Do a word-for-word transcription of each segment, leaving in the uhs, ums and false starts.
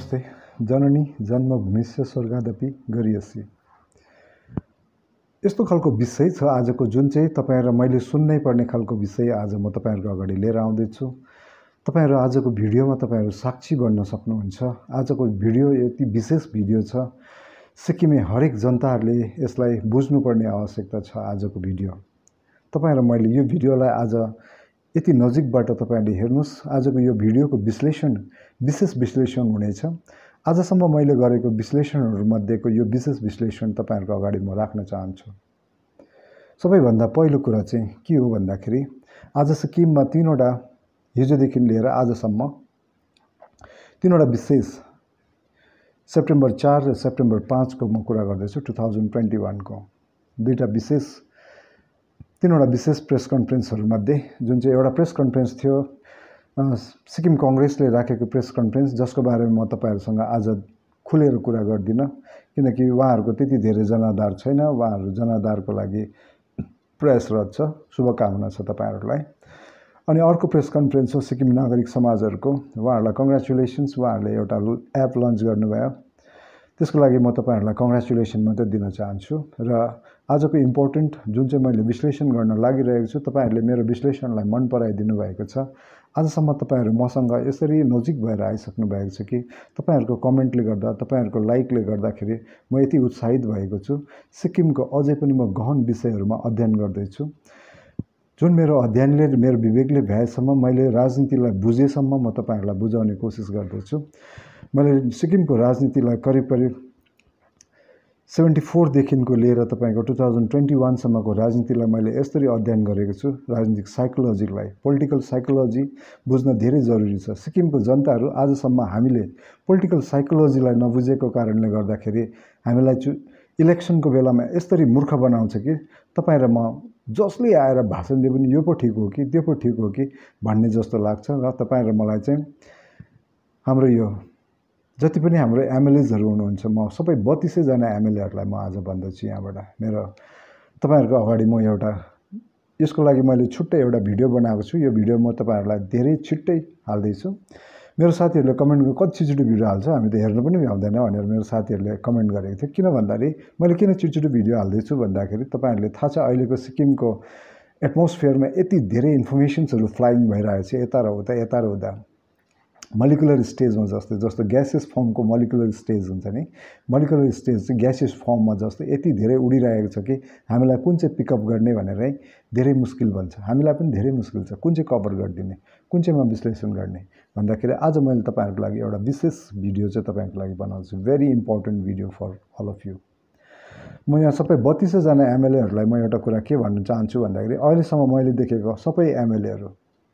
नमस्ते। जननी जन्मभूमिस्य स्वर्गादपि गरीयसी। यस्तो खालको विषय छ आजको, जुन चाहिँ तपाईहरु मैले सुन्नै पर्ने खालको विषय आज म तपाईहरुको अगाडि लिएर आउँदैछु। तपाईहरु आजको भिडियोमा तपाईहरु साक्षी बन्न सक्नुहुन्छ। आजको भिडियो यति विशेष भिडियो छ, सिक्किमे हरेक जनताहरुले यसलाई बुझ्नुपर्ने आवश्यकता छ। आजको भिडियो तपाईहरु मैले यो भिडियोलाई आज यति नजिकबाट तपाईहरुले हेर्नुस्। आजको यो भिडियोको विश्लेषण विशेष विश्लेषण हुनेछ। आजसम्म मैले गरेको विश्लेषणहरुमध्येको यो विशेष विश्लेषण तपाईहरुको अगाडि म राख्न चाहन्छु। सबैभन्दा पहिलो कुरा चाहिँ के हो भन्दाखेरि आज सिक्किममा तीनवटा, हिजोदेखि लिएर आजसम्म तीनवटा विशेष, सेप्टेम्बर चार र सेप्टेम्बर पाँच को म कुरा गर्दैछु, टु थाउजन्ड ट्वेन्टी वान को दुईटा विशेष तीनवटा विशेष प्रेस कन्फरेन्सहरुमध्ये जुन चाहिँ एउटा प्रेस कन्फरेन्स थियो सिक्किम कांग्रेसले राखेको प्रेस कन्फरेन्स, जसको बारेमा म तपाईहरुसँग आज खुलेर कुरा गर्दिन, किनकि उहाँहरुको त्यति धेरै जनाधार छैन। उहाँहरु जनाधारको लागि प्रयासरत छ। शुभकामना छ तपाईहरुलाई। अनि अर्को प्रेस कन्फरेन्स हो सिक्किम नागरिक समाजहरुको। उहाँहरुलाई कंग्रेचुलेसन्स, उहाँहरुले एउटा एप लन्च गर्नुभयो, त्यसको लागि म तपाईहरुलाई कंग्रेचुलेसन मात्र दिन चाहन्छु। र आजको इम्पोर्टेन्ट जुन चाहिँ मैले विश्लेषण गर्न लागिरहेको छु, तपाईहरुले मेरो विश्लेषणलाई मन पराइदिनु भएको छ। आजसम्म तपाईहरु मसँग यसरी नजिक भएर आइसक्नु भएको छ कि तपाईहरुको कमेन्टले गर्दा, तपाईहरुको लाइकले गर्दाखेरि म यति उत्साहित भएको छु। सिक्किमको अझै पनि म गहन विषयहरुमा अध्ययन गर्दैछु, जुन मेरो अध्ययनले मेरो विवेकले भ्याएसम्म, मैले राजनीतिलाई बुझेसम्म म तपाईहरुलाई बुझाउने कोसिस गर्दैछु। मैले सिक्किमको राजनीतिलाई करिब करिब सेभेन्टी फोर देखिको लिएर तपाईको टु थाउजन्ड ट्वेन्टी वान सम्मको राजनीतिलाई मैले यसरी अध्ययन गरेको छु। राजनीतिक साइकोलोजीलाई, पोलिटिकल साइकोलोजी बुझ्न धेरै जरुरी छ। सिक्किमको जनताहरु आजसम्म हामीले पोलिटिकल साइकोलोजीलाई नबुझेको कारणले गर्दाखेरि हामीलाई इलेक्सनको बेलामा यसरी मूर्ख बनाउँछ कि तपाई र म जसले आएर भाषण दिए पनि यो पो ठीक हो कि त्यो पो ठीक हो कि भन्ने जस्तो लाग्छ। र तपाई र मलाई चाहिँ हाम्रो यो जति पनि हाम्रो एमएलएजहरु हुनुहुन्छ, म सबै बत्तीसै जना एमएलएहरुलाई म आज भन्दछु यहाँबाट। मेरो तपाईहरुको अगाडि म एउटा यसको लागि मैले छुट्टै एउटा भिडियो बनाएको छु। यो भिडियो म तपाईहरुलाई धेरै छिट्टै हाल्दै छु। मेरो साथीहरुले कमेन्ट कति छिटो भिडियो हाल्छ, हामी त हेर्न पनि भ्याउँदैन भनेर मेरो साथीहरुले कमेन्ट गरेको थियो। किन भन्दाखेरि मैले किन छिटो भिडियो हाल्दै छु भन्दाखेरि तपाईहरुले थाहा छ अहिलेको सिक्किमको एटमोस्फियरमा यति धेरै इन्फर्मेसन्सहरु फ्लाइङ भइरहेछ, यता र उता यता र उता। मोलिकुलर स्टेजमा जस्तो जस्तो ग्यासियस फर्मको मोलिकुलर स्टेज हुन्छ नि, मोलिकुलर स्टेज चाहिँ ग्यासियस फर्ममा जस्तो यति धेरै उडिरहेको छ कि हामीलाई कुन चाहिँ पिकअप गर्ने भनेर धेरै मुस्किल बन्छ। हामीलाई पनि धेरै मुस्किल छ कुन चाहिँ कभर गरिदिने, कुन चाहिँमा विश्लेषण गर्ने भन्दाखेरि आज मैले तपाईहरुको लागि एउटा विशेष भिडियो चाहिँ तपाईहरुको लागि बनाउँछु। Very important video for all of you. म यहाँ सबै बत्तीसै जना एमएलएहरुलाई म एउटा कुरा के भन्न चाहन्छु भन्दाखेरि अहिलेसम्म मैले देखेको सबै एमएलएहरु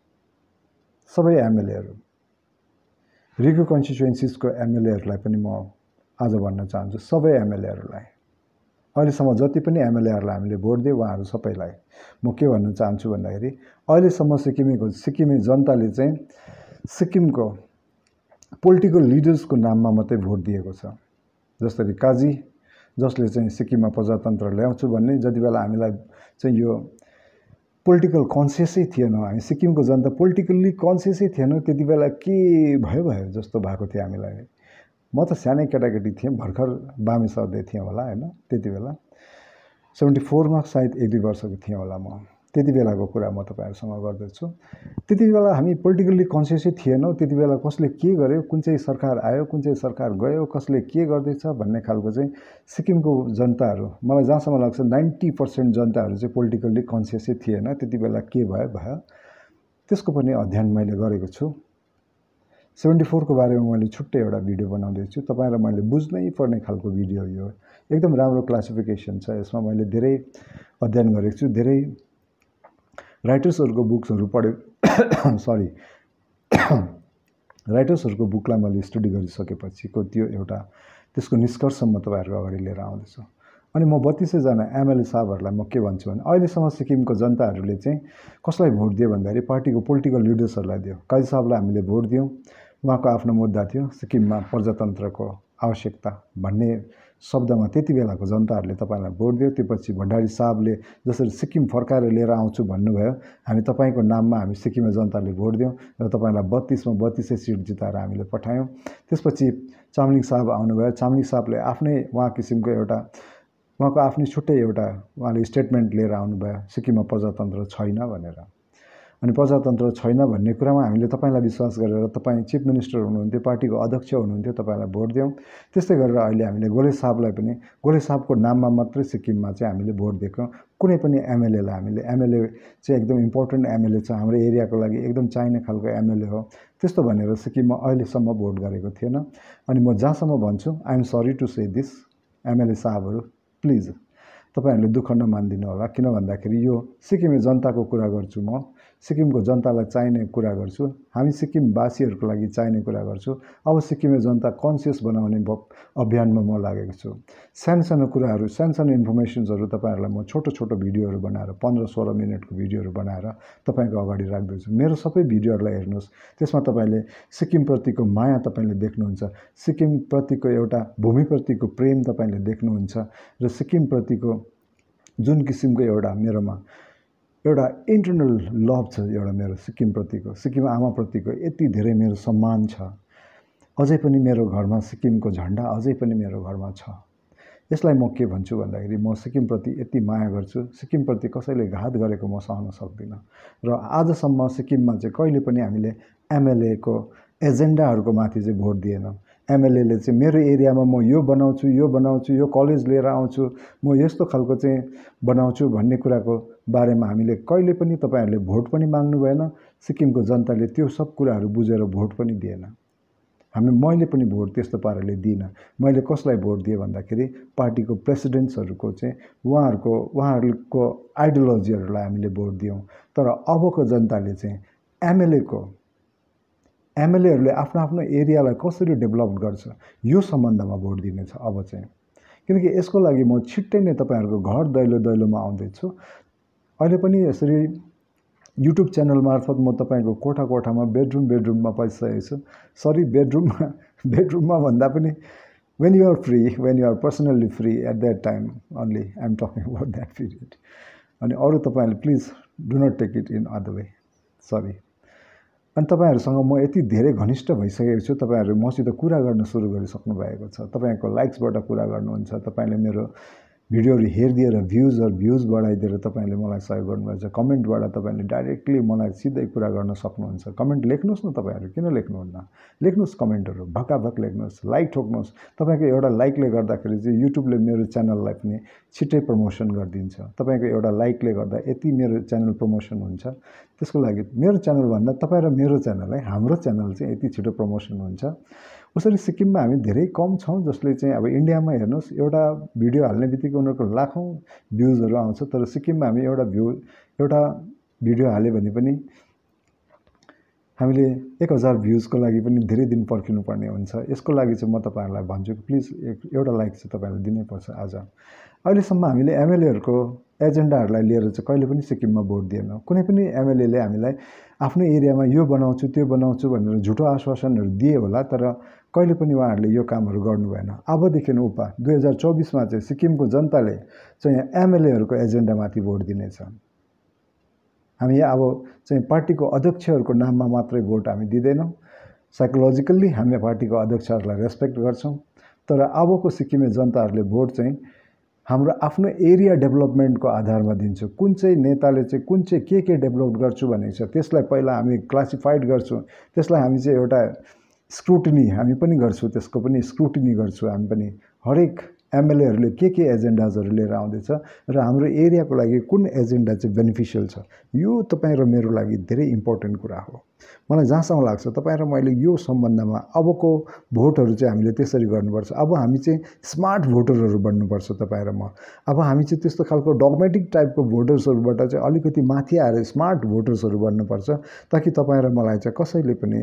सबै एमएलएहरु रिभ्यू कन्स्टिट्युएन्सीजको एमएलएहरुलाई पनि म आज भन्न चाहन्छु, सबै एमएलएहरुलाई अहिलेसम्म जति पनि एमएलएहरुलाई हामीले भोट दिए उहाँहरु सबैलाई म के भन्न चाहन्छु भन्दाखेरि अहिलेसम्म सिक्किमेको सिक्किमे जनताले चाहिँ सिक्किमको पोलिटिकल लिडर्सको नाममा मात्रै भोट दिएको छ। जसरी काजी, जसले चाहिँ सिक्किममा प्रजातन्त्र ल्याउँछु भन्ने, जति बेला हामीलाई चाहिँ यो पोलिटिकल कन्सियसै थिएन, हामी सिक्किमको जनता पोलिटिकल्ली कन्सियसै थिएन, त्यति बेला के भयो भयो जस्तो भएको थियो हामीलाई। म त सानै केटाकेटी थिएँ, भर्खर बामे सर्दै थिएँ होला हैन, त्यति बेला सेभेन्टी फोर मा सायद एक दुई वर्षको थिएँ होला म। त्यति बेलाको कुरा म तपाईहरुसँग गर्दैछु। त्यति बेला हामी पोलिटिकल्ली कन्सियसै थिएनौं। त्यति बेला कसले के गर्यो, कुन चाहिँ सरकार आयो, कुन चाहिँ सरकार गयो, कसले के गर्दैछ भन्ने खालको चाहिँ सिक्किमको जनताहरु, मलाई जहाँसम्म लाग्छ नाइन्टी पर्सेन्ट जनताहरु चाहिँ पोलिटिकल्ली कन्सियसै थिएन। त्यति बेला के भयो भयो त्यसको पनि अध्ययन मैले गरेको छु। सेभेन्टी फोर को बारेमा मैले छुट्टै एउटा भिडियो बनाउँदै छु। तपाईहरुलाई मैले बुझ्नै पर्ने खालको भिडियो यो, एकदम राम्रो क्लासिफिकेसन छ। यसमा मैले धेरै अध्ययन गरेको छु, धेरै राइटर्सहरुको बुक्सहरु पढे सरी राइटर्सहरुको बुकलाई मैले स्टडी गरिसकेपछिको त्यो एउटा त्यसको निष्कर्ष म तपाईहरुको अगाडि लिएर आउँदैछु। अनि म बत्तीसै जना एमएलए साहबहरुलाई म के भन्छु भने अहिलेसम्म सिक्किमको जनताहरुले चाहिँ कसलाई भोट दियो भन्दाखेरि पार्टीको पोलिटिकल लिडर्सहरुलाई दियो। काजी साहबलाई हामीले भोट दियौं, उहाँको आफ्नो मुद्दा थियो सिक्किममा प्रजातन्त्रको आवश्यकता भन्ने शब्दमा त्यति बेलाको जनताहरुले तपाईलाई भोट दियो। त्यसपछि भण्डारी साहबले जसरी सिक्किम फर्काएर लिएर आउँछु भन्नुभयो, हामी तपाईको नाममा हामी सिक्किमे जनताले भोट दियौं र तपाईलाई बत्तीस मा बत्तीसै सिट जिताएर हामीले पठायौं। त्यसपछि चामलिङ साहब आउनुभयो। चामलिङ साहबले आफ्नै उहाँ किसिमको एउटा उहाँको आफ्नै छुट्टै एउटा उहाँले स्टेटमेन्ट लिएर आउनुभयो, सिक्किममा प्रजातन्त्र छैन भनेर। अनि प्रजातन्त्र छैन भन्ने कुरामा हामीले तपाईँलाई विश्वास गरेर तपाईँ चिफ मिनिस्टर हुनुहुन्थ्यो, पार्टीको अध्यक्ष हुनुहुन्थ्यो, तपाईँलाई भोट दियौँ। त्यस्तै गरेर अहिले हामीले गोले साहबलाई पनि गोले साहबको नाममा मात्रै सिक्किममा चाहिँ हामीले भोट दिएको। कुनै पनि एमएलएलाई हामीले एमएलए चाहिँ एकदम इम्पोर्टेन्ट एमएलए छ, हाम्रो एरियाको लागि एकदम चाहिने खालको एमएलए हो, त्यस्तो भनेर सिक्किममा अहिलेसम्म भोट गरेको थिएन। अनि म जहाँसम्म भन्छु, I'm sorry to say this, MLA साहबहरू प्लिज तपाईहरूले दुःख नमानिदिनु होला। किन भन्दाखेरि यो सिक्किमे जनताको कुरा गर्छु, म सिक्किमको जनतालाई चाहिने कुरा गर्छु, हामी सिक्किमवासीहरूको लागि चाहिने कुरा गर्छु। अब सिक्किमे जनता कन्सियस बनाउने अभियानमा म लागेको छु। सानो सानो कुराहरू, सानो सानो इन्फर्मेसन्सहरू तपाईँहरूलाई म छोटो छोटो भिडियोहरू बनाएर पन्ध्र सोह्र मिनटको भिडियोहरू बनाएर तपाईँको अगाडि राख्दैछु। मेरो सबै भिडियोहरूलाई हेर्नुहोस्, त्यसमा तपाईँले सिक्किमप्रतिको माया तपाईँले देख्नुहुन्छ, सिक्किमप्रतिको एउटा भूमिप्रतिको प्रेम तपाईँले देख्नुहुन्छ, र सिक्किमप्रतिको जुन किसिमको एउटा मेरोमा एउटा इन्टरनल लभ छ, एउटा मेरो सिक्किमप्रतिको, सिक्किम आमाप्रतिको यति धेरै मेरो सम्मान छ। अझै पनि मेरो घरमा सिक्किमको झन्डा अझै पनि मेरो घरमा छ। यसलाई म के भन्छु भन्दाखेरि म सिक्किमप्रति यति माया गर्छु, सिक्किमप्रति कसैले घात गरेको म सहन सक्दिनँ। र आजसम्म सिक्किममा चाहिँ कहिले पनि हामीले एमएलएको एजेन्डाहरूको माथि चाहिँ भोट दिएनौँ। एमएलएले चाहिँ मेरो एरियामा म यो बनाउँछु, यो बनाउँछु, यो कलेज लिएर आउँछु, म यस्तो खालको चाहिँ बनाउँछु भन्ने कुराको बारेमा हामीले कहिले पनि तपाईँहरूले भोट पनि माग्नु भएन। सिक्किमको जनताले त्यो सब कुराहरू बुझेर भोट पनि दिएन। हामी मैले पनि भोट त्यस्तो पाराले दिइनँ। मैले कसलाई भोट दिएँ भन्दाखेरि पार्टीको प्रेसिडेन्ट्सहरूको चाहिँ उहाँहरूको उहाँहरूको आइडियोलोजीहरूलाई हामीले भोट दियौँ। तर अबको जनताले चाहिँ एमएलएको एमएलएहरूले आफ्नो आफ्नो एरियालाई कसरी डेभलप गर्छ यो सम्बन्धमा भोट दिनेछ अब चाहिँ। किनकि यसको लागि म छिट्टै नै तपाईँहरूको घर दैलो दैलोमा आउँदैछु। अहिले पनि यसरी युट्युब च्यानल मार्फत म तपाईँको कोठा कोठामा बेडरुम बेडरुममा पसिसकेको छु। सरी बेडरुममा बेडरुममा भन्दा पनि when you are free, when you are personally free at that time only I am talking about that period. अनि अरू तपाईँहरूले please do not take it in other way, sorry. अनि तपाईँहरूसँग म यति धेरै घनिष्ठ भइसकेको छु, तपाईँहरू मसित कुरा गर्न सुरु गरिसक्नु भएको छ। तपाईँको लाइक्सबाट कुरा गर्नुहुन्छ, तपाईँले मेरो भिडियोहरू हेरिदिएर भ्युजहरू भ्युज बढाइदिएर तपाईँले मलाई सहयोग गर्नुभएको छ। कमेन्टबाट तपाईँले डाइरेक्टली मलाई सिधै कुरा गर्न सक्नुहुन्छ। कमेन्ट लेख्नुहोस् न, तपाईँहरू किन लेख्नुहुन्न, लेख्नुहोस् कमेन्टहरू, भकाभक लेख्नुहोस्, लाइक ठोक्नुहोस्। तपाईँको एउटा लाइकले गर्दाखेरि चाहिँ युट्युबले मेरो च्यानललाई पनि छिट्टै प्रमोसन गरिदिन्छ। तपाईँको एउटा लाइकले गर्दा यति मेरो च्यानल प्रमोसन हुन्छ। त्यसको लागि मेरो च्यानलभन्दा तपाईँ र मेरो च्यानल है, हाम्रो च्यानल चाहिँ यति छिटो प्रमोसन हुन्छ। उसरी सिक्किममा हामी धेरै कम छौँ, जसले चाहिँ अब इन्डियामा हेर्नुहोस् एउटा भिडियो हाल्ने बित्तिकै उनीहरूको लाखौँ भ्युजहरू आउँछ। तर सिक्किममा हामी एउटा भ्यू एउटा भिडियो हाल्यो भने पनि हामीले एक हजार भ्युजको लागि पनि धेरै दिन पर्खिनुपर्ने हुन्छ। यसको लागि चाहिँ म तपाईँहरूलाई भन्छु कि प्लिज एउटा लाइक चाहिँ तपाईँहरूले दिनैपर्छ। आज अहिलेसम्म हामीले एमएलएहरूको एजेन्डाहरूलाई लिएर चाहिँ कहिले पनि सिक्किममा भोट दिएनौँ। कुनै पनि एमएलएले हामीलाई आफ्नो एरियामा यो बनाउँछु त्यो बनाउँछु भनेर झुटो आश्वासनहरू दिए होला, तर कहिले पनि उहाँहरूले यो कामहरू गर्नु भएन। अबदेखि उपा दुई हजार चौबिसमा चाहिँ सिक्किमको जनताले चाहिँ एमएलएहरूको एजेन्डामाथि भोट दिनेछ। हामी अब चाहिँ पार्टीको अध्यक्षहरूको नाममा मात्रै भोट हामी दिँदैनौँ। साइकोलोजिकल्ली हामी पार्टीको अध्यक्षहरूलाई रेस्पेक्ट गर्छौँ, तर अबको सिक्किमे जनताहरूले भोट चाहिँ हाम्रो आफ्नो एरिया डेभलपमेन्टको आधारमा दिन्छौँ। कुन चाहिँ नेताले चाहिँ कुन चाहिँ के के डेभलप गर्छु भनेको छ त्यसलाई पहिला हामी क्लासिफाइड गर्छौँ। त्यसलाई हामी चाहिँ एउटा स्क्रुटिनी हामी पनि गर्छौँ, त्यसको पनि स्क्रुटिनी गर्छौँ हामी पनि। हरेक एमएलएहरूले के के एजेन्डाजहरू लिएर आउँदैछ र हाम्रो एरियाको लागि कुन एजेन्डा चाहिँ बेनिफिसियल छ, यो तपाईँ र मेरो लागि धेरै इम्पोर्टेन्ट कुरा हो। मलाई जहाँसम्म लाग्छ तपाईँ र मैले यो सम्बन्धमा अबको भोटहरू चाहिँ हामीले त्यसरी गर्नुपर्छ। अब हामी चाहिँ स्मार्ट भोटरहरू बन्नुपर्छ तपाईँ र म। अब हामी चाहिँ त्यस्तो खालको डगमेटिक टाइपको भोटर्सहरूबाट चाहिँ अलिकति माथि आएर स्मार्ट भोटर्सहरू बन्नुपर्छ, ताकि तपाईँ र मलाई चाहिँ कसैले पनि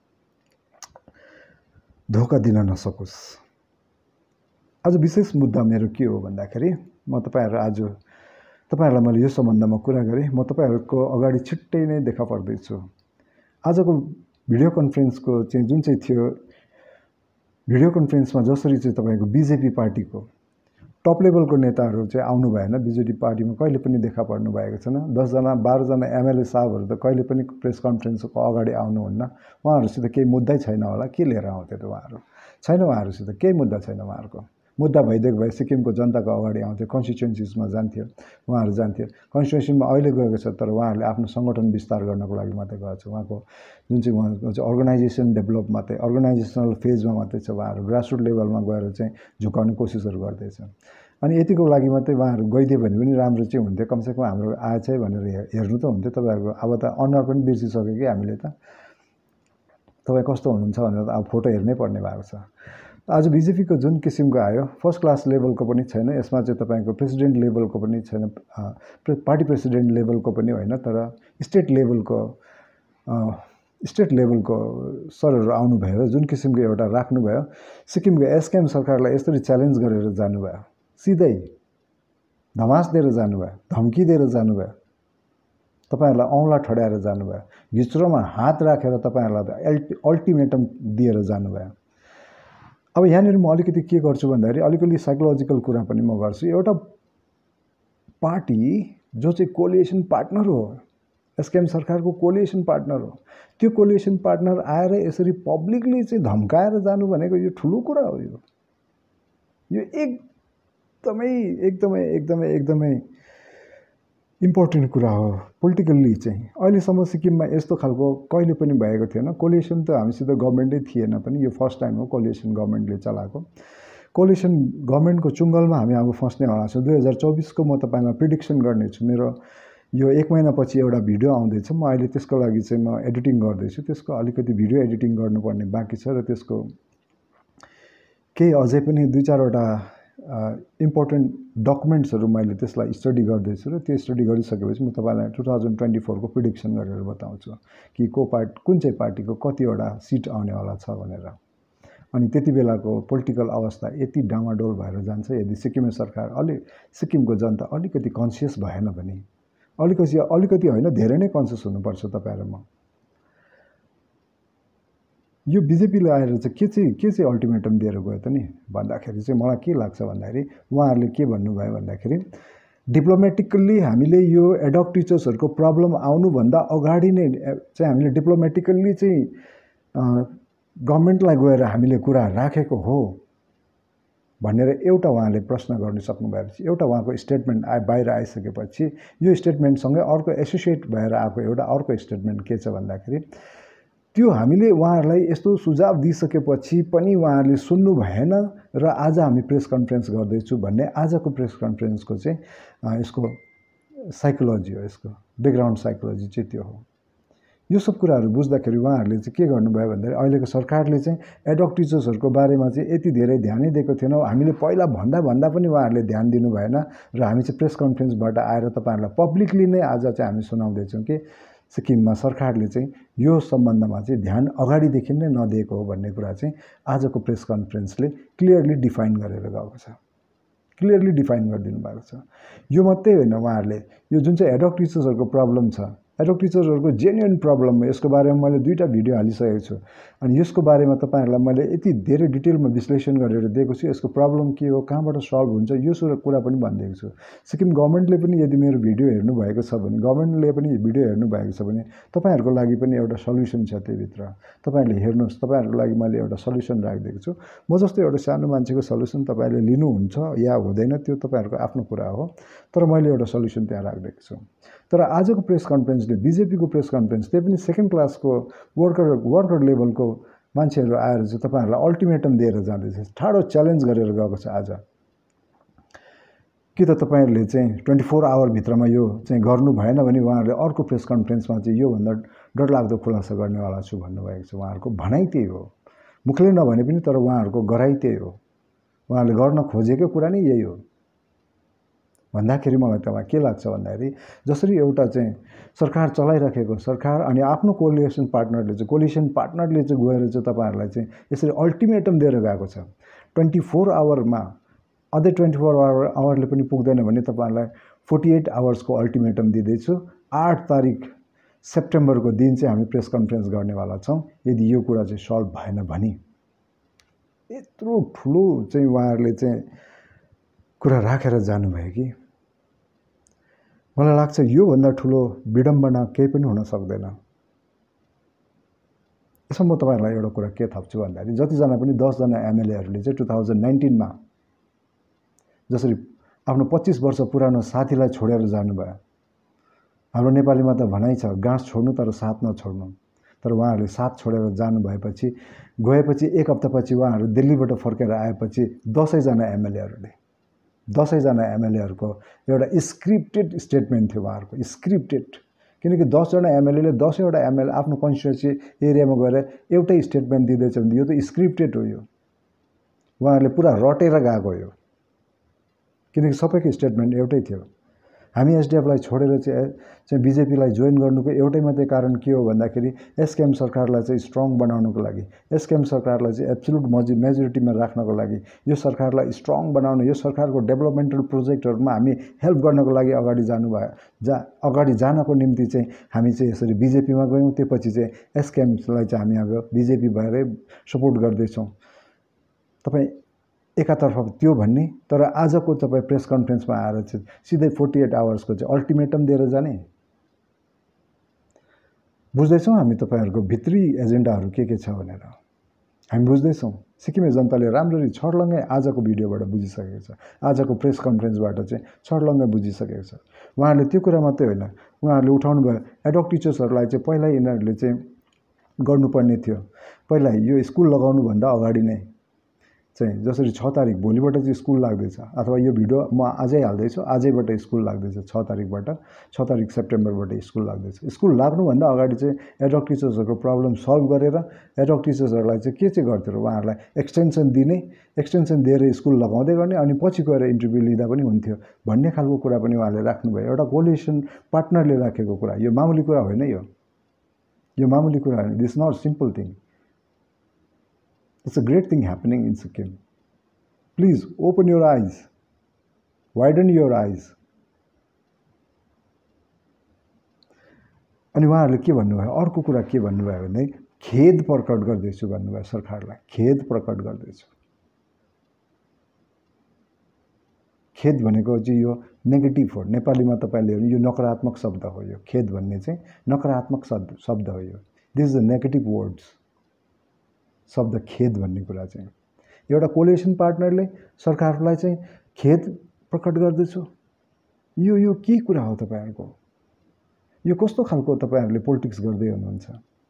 धोका दिन नसकोस्। आज विशेष मुद्दा मेरो के हो भन्दाखेरि म तपाईँहरू आज तपाईँहरूलाई मैले यो सम्बन्धमा कुरा गरेँ। म तपाईँहरूको अगाडि छिट्टै नै देखा पर्दैछु। आजको भिडियो कन्फरेन्सको चाहिँ जुन चाहिँ थियो, भिडियो कन्फरेन्समा जसरी चाहिँ तपाईँको बिजेपी पार्टीको टप लेभलको नेताहरू चाहिँ आउनु भएन। बिजेपी पार्टीमा कहिले पनि देखा पर्नु भएको छैन। दसजना बाह्रजना एमएलए साहबहरू त कहिले पनि प्रेस कन्फरेन्सको अगाडि आउनुहुन्न। उहाँहरूसित केही मुद्दै छैन होला, के लिएर आउँथ्यो त उहाँहरू। छैन उहाँहरूसित केही मुद्दा छैन उहाँहरूको मुद्दा भइदिएको भए सिक्किमको जनताको अगाडि आउँथ्यो कन्स्टिट्युन्सिजमा जान्थ्यो उहाँहरू जान्थ्यो कन्स्टिट्युसनमा अहिले गएको छ तर उहाँहरूले आफ्नो सङ्गठन विस्तार गर्नको लागि मात्रै गएको छ उहाँको जुन चाहिँ उहाँको चाहिँ अर्गनाइजेसन डेभलप मात्रै अर्गनाइजेसनल फेजमा मात्रै छ उहाँहरू ग्रासरुट लेभलमा गएर चाहिँ झुकाउने कोसिसहरू गर्दैछ अनि यतिको लागि मात्रै उहाँहरू गइदियो भने पनि राम्रो चाहिँ हुन्थ्यो कमसेकम हाम्रो आएछ भनेर हेर्नु त हुन्थ्यो तपाईँहरूको अब त अनुहार पनि बिर्सिसक्यो कि हामीले त तपाईँ कस्तो हुनुहुन्छ भनेर त अब फोटो हेर्नै पर्ने भएको छ आज बिजेपीको जुन किसिमको आयो फर्स्ट क्लास लेभलको पनि छैन यसमा चाहिँ तपाईँको प्रेसिडेन्ट लेभलको पनि छैन पार्टी प्रेसिडेन्ट लेभलको पनि होइन तर स्टेट लेभलको स्टेट लेभलको सरहरू आउनुभयो जुन किसिमको एउटा राख्नुभयो सिक्किमको एसकेएम सरकारलाई यसरी च्यालेन्ज गरेर जानुभयो सिधै धमास दिएर जानुभयो धम्की दिएर जानुभयो तपाईँहरूलाई औँला ठड्याएर जानुभयो घिच्रोमा हात राखेर तपाईँहरूलाई अल्टिमेटम दिएर जानुभयो अब यहाँनिर म अलिकति के गर्छु भन्दाखेरि अलिकति साइकोलोजिकल कुरा पनि म गर्छु एउटा पार्टी जो चाहिँ कोलिएसन पार्टनर हो एसकेएम सरकारको कोलिएसन पार्टनर हो त्यो कोलिएसन पार्टनर आएर यसरी पब्लिकली चाहिँ धम्काएर जानु भनेको यो ठुलो कुरा हो यो यो एकदमै एकदमै एकदमै एकदमै इम्पोर्टेन्ट कुरा हो पोलिटिकल्ली चाहिँ अहिलेसम्म सिक्किममा यस्तो खालको कहिले पनि भएको थिएन कोलिएसन त हामीसित गभर्मेन्टै थिएन पनि यो फर्स्ट टाइम हो कोलिएसन गभर्मेन्टले चलाएको कोलिएसन गभर्मेन्टको चुङ्गलमा हामी अब फस्नेवाला छौँ दुई हजार चौबिसको म तपाईँलाई प्रिडिक्सन गर्नेछु मेरो यो एक महिनापछि एउटा भिडियो आउँदैछ म अहिले त्यसको लागि चाहिँ म एडिटिङ गर्दैछु त्यसको अलिकति भिडियो एडिटिङ गर्नुपर्ने बाँकी छ र त्यसको केही अझै पनि दुई चारवटा इम्पोर्टेन्ट डकुमेन्ट्सहरू मैले त्यसलाई स्टडी गर्दैछु र त्यो स्टडी गरिसकेपछि म तपाईँलाई टु थाउजन्ड ट्वेन्टी फोरको प्रिडिक्सन गरेर बताउँछु कि को पार्ट कुन चाहिँ पार्टीको कतिवटा सिट आउनेवाला छ भनेर अनि त्यति बेलाको पोलिटिकल अवस्था यति डामाडोल भएर जान्छ यदि सिक्किमे सरकार अलि सिक्किमको जनता अलिकति कन्सियस भएन भने अलिकति अलिकति होइन धेरै नै कन्सियस हुनुपर्छ तपाईँ र म यो बिजेपीले आएर चाहिँ के चाहिँ के चाहिँ अल्टिमेटम दिएर गयो त नि भन्दाखेरि चाहिँ मलाई के लाग्छ भन्दाखेरि उहाँहरूले के भन्नुभयो भन्दाखेरि डिप्लोमेटिकल्ली हामीले यो एडोक टिचर्सहरूको प्रब्लम आउनुभन्दा अगाडि नै चाहिँ हामीले डिप्लोमेटिकल्ली चाहिँ गभर्मेन्टलाई गएर हामीले कुरा राखेको हो भनेर एउटा उहाँले प्रश्न गर्न सक्नुभएपछि एउटा उहाँको स्टेटमेन्ट आए बाहिर आइसकेपछि यो स्टेटमेन्टसँगै अर्को एसोसिएट भएर आएको एउटा अर्को स्टेटमेन्ट के छ भन्दाखेरि त्यो हामीले उहाँहरूलाई यस्तो सुझाव दिइसकेपछि पनि उहाँहरूले सुन्नु भएन र आज हामी प्रेस कन्फरेन्स गर्दैछु भन्ने आजको प्रेस कन्फरेन्सको चाहिँ यसको साइकोलोजी हो यसको ब्याकग्राउन्ड साइकोलोजी चाहिँ त्यो हो यो सब कुराहरू बुझ्दाखेरि उहाँहरूले चाहिँ के गर्नुभयो भन्दाखेरि अहिलेको सरकारले चाहिँ एडोक टिचर्सहरूको बारेमा चाहिँ यति धेरै ध्यानै दिएको थिएन हामीले पहिला भन्दा भन्दा पनि उहाँहरूले ध्यान दिनु भएन र हामी चाहिँ प्रेस कन्फरेन्सबाट आएर तपाईँहरूलाई पब्लिकली नै आज चाहिँ हामी सुनाउँदैछौँ कि सिक्किममा सरकारले चाहिँ यो सम्बन्धमा चाहिँ ध्यान अगाडिदेखि नै नदिएको हो भन्ने कुरा चाहिँ आजको प्रेस कन्फरेन्सले क्लियरली डिफाइन गरेर गएको छ क्लियरली डिफाइन गरिदिनु भएको छ यो मात्रै होइन उहाँहरूले यो जुन चाहिँ एडोक टिचर्सहरूको प्रब्लम छ एडोक टिचर्सहरूको जेन्युन प्रब्लम हो यसको बारेमा मैले दुईवटा भिडियो हालिसकेको छु अनि यसको बारेमा तपाईँहरूलाई मैले यति धेरै डिटेलमा विश्लेषण गरेर दिएको छु यसको प्रब्लम के हो कहाँबाट सल्भ हुन्छ यो कुरा पनि भनिदिएको छु सिक्किम गभर्मेन्टले पनि यदि मेरो भिडियो हेर्नुभएको छ भने गभर्मेन्टले पनि भिडियो हेर्नुभएको छ भने तपाईँहरूको लागि पनि एउटा सल्युसन छ त्यहीभित्र तपाईँहरूले हेर्नुहोस् तपाईँहरूको लागि मैले एउटा सल्युसन राखिदिएको छु म जस्तो एउटा सानो मान्छेको सल्युसन तपाईँहरूले लिनुहुन्छ या हुँदैन त्यो तपाईँहरूको आफ्नो कुरा हो तर मैले एउटा सल्युसन त्यहाँ राखिदिएको छु तर आजको प्रेस कन्फरेन्सले बिजेपीको प्रेस कन्फरेन्स त्यही पनि सेकेन्ड क्लासको वर्कर वर्कर लेभलको मान्छेहरू आएर चाहिँ तपाईँहरूलाई अल्टिमेटम दिएर जाँदैछ ठाडो च्यालेन्ज गरेर गएको छ आज कि त तपाईँहरूले चाहिँ ट्वेन्टी फोर आवरभित्रमा यो चाहिँ गर्नु भएन भने उहाँहरूले अर्को प्रेस कन्फरेन्समा चाहिँ योभन्दा डरलाग्दो खुलासा गर्नेवाला छु भन्नुभएको छ उहाँहरूको भनाइ त्यही हो मुखले नभने पनि तर उहाँहरूको गराइ त्यही हो उहाँहरूले गर्न खोजेको कुरा नै यही हो भन्दाखेरि मलाई तपाईँ के लाग्छ भन्दाखेरि जसरी एउटा चाहिँ सरकार चलाइराखेको सरकार अनि आफ्नो कोलिएसन पार्टनरले चाहिँ कोलिएसन पार्टनरले चाहिँ गएर चाहिँ तपाईँहरूलाई चाहिँ यसरी अल्टिमेटम दिएर गएको छ ट्वेन्टी फोर आवरमा अझै ट्वेन्टी फोर आवर आवरले पनि पुग्दैन भने तपाईँहरूलाई फोर्टी एट आवर्सको अल्टिमेटम दिँदैछु आठ तारिक सेप्टेम्बरको दिन चाहिँ हामी प्रेस कन्फरेन्स गर्नेवाला छौँ यदि यो कुरा चाहिँ सल्भ भएन भने यत्रो ठुलो चाहिँ उहाँहरूले चाहिँ कुरा राखेर जानुभयो कि मलाई लाग्छ योभन्दा ठुलो विडम्बना केही पनि हुन सक्दैन यसमा म तपाईँहरूलाई एउटा कुरा के थप्छु भन्दाखेरि जतिजना पनि दसजना एमएलएहरूले चाहिँ टु थाउजन्ड नाइन्टिनमा जसरी आफ्नो पच्चिस वर्ष पुरानो साथीलाई छोडेर जानुभयो। हाम्रो नेपालीमा त भनाइ छ, गाँस छोड्नु तर साथ नछोड्नु। तर उहाँहरूले साथ छोडेर जानुभएपछि गएपछि एक हप्तापछि उहाँहरू दिल्लीबाट फर्केर आएपछि दसैँजना एमएलएहरूले दसैँजना एमएलएहरूको एउटा स्क्रिप्टेड स्टेटमेन्ट थियो उहाँहरूको, स्क्रिप्टेड। किनकि दसजना एमएलएले दसैँवटा एमएलए आफ्नो कन्स्टिट्युन्सी एरियामा गएर एउटै स्टेटमेन्ट दिँदैछ भने यो त स्क्रिप्टेड हो। यो उहाँहरूले पुरा रटेर गएको हो, किनकि सबैको स्टेटमेन्ट एउटै थियो। हामी एसडिएफलाई छोडेर चाहिँ चाहिँ बिजेपीलाई जोइन गर्नुको एउटै मात्रै कारण के हो भन्दाखेरि एसकेएम सरकारलाई चाहिँ स्ट्रङ बनाउनको लागि, एसकेएम सरकारलाई चाहिँ एब्सोल्युट मजि मेजोरिटीमा राख्नको लागि, यो सरकारलाई स्ट्रङ बनाउन, यो सरकारको डेभलपमेन्टल प्रोजेक्टहरूमा हामी हेल्प गर्नको लागि अगाडि जानुभयो। जा अगाडि जानको निम्ति चाहिँ हामी चाहिँ यसरी बिजेपीमा गयौँ। त्यसपछि चाहिँ एसकेएमलाई चाहिँ हामी अब बिजेपी भएरै सपोर्ट गर्दैछौँ। तपाईँ एकातर्फ त्यो भन्ने, तर आजको तपाईँ प्रेस कन्फरेन्समा आएर चाहिँ सिधै फोर्टी एट आवर्सको चाहिँ अल्टिमेटम दिएर जाने। बुझ्दैछौँ हामी तपाईँहरूको भित्री एजेन्डाहरू के के छ भनेर हामी बुझ्दैछौँ। सिक्किमे जनताले राम्ररी छर्लङ्गै आजको भिडियोबाट बुझिसकेको छ, आजको प्रेस कन्फरेन्सबाट चाहिँ छर्लङ्गै बुझिसकेको छ। उहाँहरूले त्यो कुरा मात्रै होइन, उहाँहरूले उठाउनु भयो एडोक टिचर्सहरूलाई चाहिँ पहिला यिनीहरूले चाहिँ गर्नुपर्ने थियो। पहिला यो स्कुल लगाउनुभन्दा अगाडि नै चाहिँ जसरी छ तारिक भोलिबाट चाहिँ स्कुल लाग्दैछ, अथवा यो भिडियो म आजै हाल्दैछु, आजैबाट स्कुल लाग्दैछ, छ तारिकबाट छ तारिक सेप्टेम्बरबाट स्कुल लाग्दैछ। स्कुल लाग्नुभन्दा अगाडि चाहिँ एडोक टिचर्सहरूको प्रब्लम सल्भ गरेर एडोक टिचर्सहरूलाई चाहिँ के चाहिँ गर्थ्यो र उहाँहरूलाई एक्सटेन्सन दिने, एक्सटेन्सन दिएर स्कुल लगाउँदै गर्ने, अनि पछि गएर इन्टरभ्यू लिँदा पनि हुन्थ्यो भन्ने खालको कुरा पनि उहाँले राख्नुभयो। एउटा कोलिसन पार्टनरले राखेको कुरा, यो मामुली कुरा होइन, यो यो मामुली कुरा होइन। This not simple thing, it's a great thing happening in Sikkim. Please open your eyes, widen your eyes. अनि उहाँहरूले के भन्नुभयो, अर्को कुरा के भन्नुभयो भने खेद प्रकट गर्दैछु भन्नुभयो सरकारलाई, खेद प्रकट गर्दैछु। खेद भनेको चाहिँ यो नेगेटिभ हो, नेपालीमा तपाईँले यो नकारात्मक शब्द हो। यो खेद भन्ने चाहिँ नकारात्मक शब्द शब्द हो। यो this is a negative words शब्द खेद भन्ने कुरा चाहिँ एउटा कोलिसन पार्टनरले सरकारलाई चाहिँ खेद प्रकट गर्दैछु। यो यो के कुरा हो तपाईँहरूको? यो कस्तो खालको तपाईँहरूले पोलिटिक्स गर्दै हुनुहुन्छ?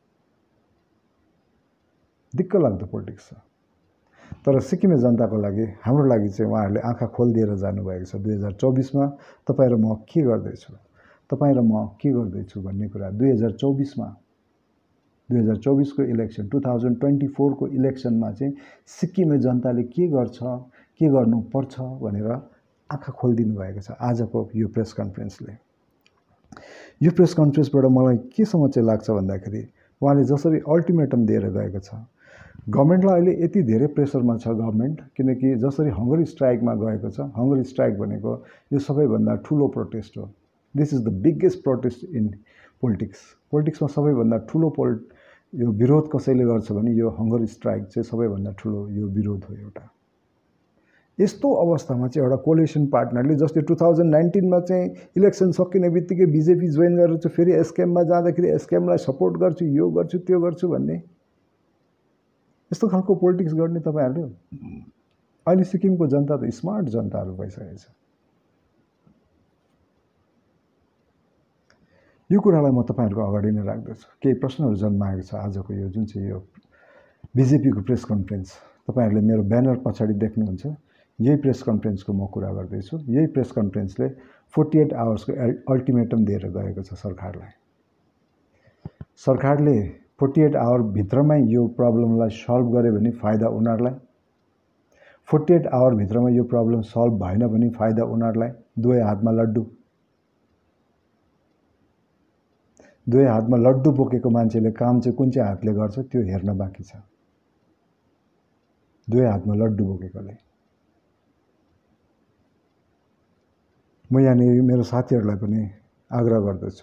दिक्क लाग्दो पोलिटिक्स छ। तर सिक्किमे जनताको लागि, हाम्रो लागि चाहिँ उहाँहरूले आँखा खोलिदिएर जानुभएको छ। दुई हजार चौबिसमा तपाईँ र म के गर्दैछु, तपाईँ र म के गर्दैछु भन्ने कुरा दुई हजार चौबिसमा दुई हजार चौबिसको इलेक्सन, टु थाउजन्ड ट्वेन्टी फोरको इलेक्सनमा चाहिँ सिक्किमे जनताले के गर्छ, के गर्नुपर्छ भनेर आँखा खोलिदिनु भएको छ आजको यो प्रेस कन्फरेन्सले। यो प्रेस कन्फरेन्सबाट मलाई के समझ चाहिँ लाग्छ भन्दाखेरि उहाँले जसरी अल्टिमेटम दिएर गएको छ, गभर्मेन्टलाई अहिले यति धेरै प्रेसरमा छ गभर्मेन्ट, किनकि जसरी हङ्गरी स्ट्राइकमा गएको छ। हङ्गरी स्ट्राइक भनेको यो सबैभन्दा ठुलो प्रोटेस्ट हो। This is the biggest protest in politics. पोलिटिक्समा सबैभन्दा ठुलो पोल यो विरोध कसैले गर्छ भने यो हङ्गरी स्ट्राइक चाहिँ सबैभन्दा ठुलो यो विरोध हो एउटा। यस्तो अवस्थामा चाहिँ एउटा कोलिसन पार्टनरले, जस्तै टु थाउजन्ड नाइन्टिनमा चाहिँ इलेक्सन सकिने बित्तिकै बिजेपी जोइन गरेर चाहिँ फेरि एसकेएममा जाँदाखेरि एसकेएमलाई सपोर्ट गर्छु, यो गर्छु, त्यो गर्छु भन्ने यस्तो खालको पोलिटिक्स गर्ने तपाईँहरूले। अहिले सिक्किमको जनता त स्मार्ट जनताहरू भइसकेको छ। यो कुरालाई म तपाईँहरूको अगाडि नै राख्दछु। केही प्रश्नहरू जन्माएको छ आजको यो जुन चाहिँ यो बिजेपीको प्रेस कन्फरेन्स, तपाईँहरूले मेरो ब्यानर पछाडि देख्नुहुन्छ, यही प्रेस कन्फरेन्सको म कुरा गर्दैछु। यही प्रेस कन्फरेन्सले फोर्टी एट आवर्सको अल्टिमेटम दिएर गएको छ सरकारलाई। सरकारले फोर्टी एट आवरभित्रमै यो प्रब्लमलाई सल्भ गर्यो भने फाइदा उनीहरूलाई, फोर्टी एट आवरभित्रमा यो प्रब्लम सल्भ भएन भने फाइदा उनीहरूलाई। दुवै हातमा लड्डु, दुवै हातमा लड्डु बोकेको मान्छेले काम चाहिँ कुन चाहिँ हातले गर्छ त्यो हेर्न बाँकी छ। दुवै हातमा लड्डु बोकेकोले। म यहाँनिर मेरो साथीहरूलाई पनि आग्रह गर्दछु,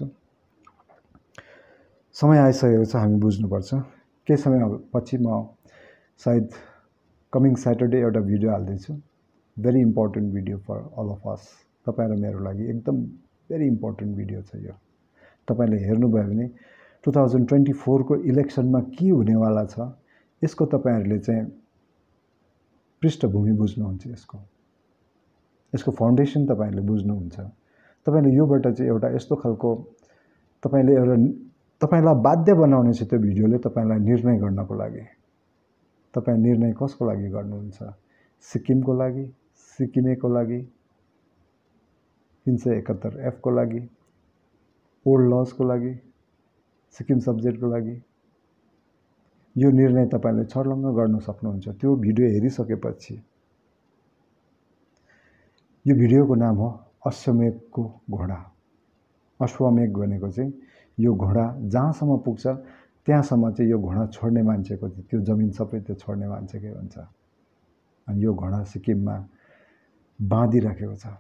समय आइसकेको छ, हामी बुझ्नुपर्छ। केही समय पछि म सायद कमिङ स्याटरडे एउटा भिडियो हाल्दैछु, very important video for all of us. तपाईँ र मेरो लागि एकदम भेरी इम्पोर्टेन्ट भिडियो छ यो। तपाईँले हेर्नुभयो भने टु थाउजन्ड ट्वेन्टी फोरको इलेक्सनमा के हुनेवाला छ यसको तपाईँहरूले चाहिँ पृष्ठभूमि बुझ्नुहुन्छ, यसको यसको फाउन्डेसन तपाईँहरूले बुझ्नुहुन्छ। तपाईँले योबाट चाहिँ एउटा यस्तो खालको तपाईँले एउटा तपाईँलाई बाध्य बनाउनेछ त्यो भिडियोले तपाईँलाई निर्णय गर्नको लागि। तपाईँ निर्णय कसको लागि गर्नुहुन्छ? सिक्किमको लागि, सिक्किमेको लागि, तीन सय एकहत्तर एफको लागि, ओल्ड लजको लागि, सिक्किम सब्जेक्टको लागि। यो निर्णय तपाईँले छर्लङ्ग गर्न सक्नुहुन्छ त्यो भिडियो हेरिसकेपछि। यो भिडियोको नाम हो अश्वमेघको घोडा। अश्वमेघ भनेको चाहिँ यो घोडा जहाँसम्म पुग्छ त्यहाँसम्म चाहिँ यो घोडा छोड्ने मान्छेको त्यो जमिन सबै त्यो छोड्ने मान्छेकै हुन्छ। अनि यो घोडा सिक्किममा बाँधिराखेको छ।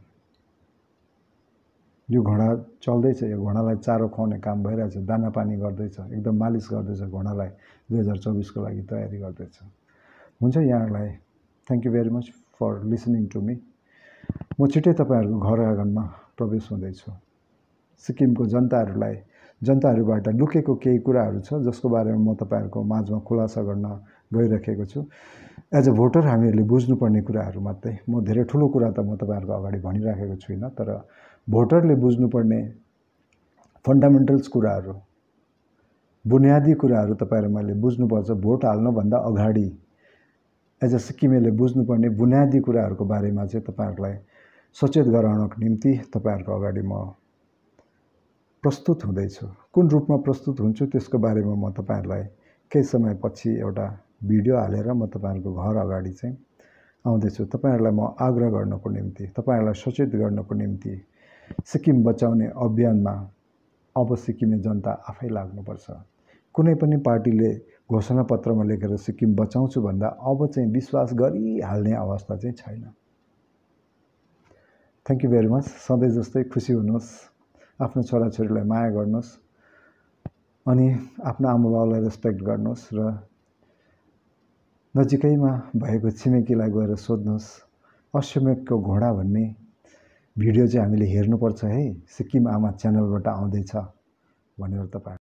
यो घोडा चल्दैछ, यो घोडालाई चारो खुवाउने काम भइरहेछ, दाना पानी गर्दैछ, एकदम मालिस गर्दैछ घोडालाई, दुई हजार चौबिसको लागि तयारी गर्दैछ। हुन्छ, यहाँहरूलाई thank you very much for listening to me. म छिट्टै तपाईँहरूको घर आँगनमा प्रवेश हुँदैछु। सिक्किमको जनताहरूलाई जनताहरूबाट लुकेको केही कुराहरू छ जसको बारेमा म तपाईँहरूको माझमा खुलासा गर्न गइरहेको छु। एज अ भोटर हामीहरूले बुझ्नुपर्ने कुराहरू मात्रै, म धेरै ठुलो कुरा त म तपाईँहरूको अगाडि भनिराखेको छुइनँ, तर भोटरले बुझ्नुपर्ने फन्डामेन्टल्स कुराहरू, बुनियादी कुराहरू तपाईँहरू मैले बुझ्नुपर्छ। भोट हाल्नुभन्दा अगाडि एज अ सिक्किमेले बुझ्नुपर्ने बुनियादी कुराहरूको बारेमा चाहिँ तपाईँहरूलाई सचेत गराउनको निम्ति तपाईँहरूको अगाडि म प्रस्तुत हुँदैछु। कुन रूपमा प्रस्तुत हुन्छु त्यसको बारेमा म तपाईँहरूलाई केही समयपछि एउटा भिडियो हालेर म तपाईँहरूको घर अगाडि चाहिँ आउँदैछु। तपाईँहरूलाई म आग्रह गर्नको निम्ति, तपाईँहरूलाई सचेत गर्नको निम्ति सिक्किम बचाउने अभियानमा अब सिक्किमे जनता आफै लाग्नुपर्छ। कुनै पनि पार्टीले घोषणापत्रमा लेखेर सिक्किम बचाउँछु भन्दा अब चाहिँ विश्वास गरिहाल्ने अवस्था चाहिँ छैन। Thank you very much. सधैँ जस्तै खुसी हुनुहोस्, आफ्नो छोराछोरीलाई माया गर्नुहोस्, अनि आफ्नो आमा बाउलाई रेस्पेक्ट गर्नुहोस्, र नजिकैमा भएको छिमेकीलाई गएर सोध्नुहोस् अश्वमेघको घोडा भन्ने भिडियो चाहिँ हामीले हेर्नुपर्छ है, सिक्किम आमा च्यानलबाट आउँदैछ भनेर तपाईँ